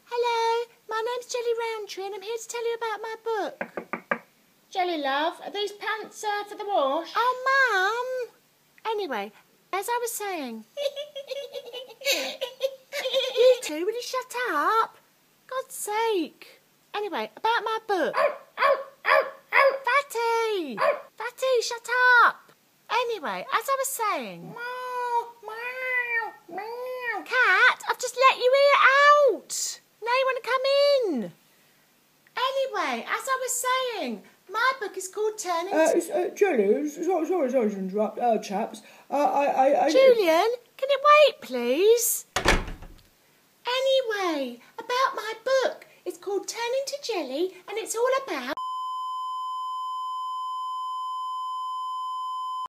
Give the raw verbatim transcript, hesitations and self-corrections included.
Hello, my name's Jelly Roundtree and I'm here to tell you about my book. Jelly love, are these pants uh, for the wash? Oh, Mum! Anyway, as I was saying... You two, will you shut up? God's sake. Anyway, about my book. Fatty! Fatty, shut up! Anyway, as I was saying... Cat, I've just let you eat out. Now you want to come in. Anyway, as I was saying, my book is called Turning Uh, to... it's, uh, Jelly, sorry, sorry, sorry to interrupt, uh, chaps. Uh, I, I, I... Julian, can you wait, please? Anyway, about my book. It's called Turning to Jelly, and it's all about...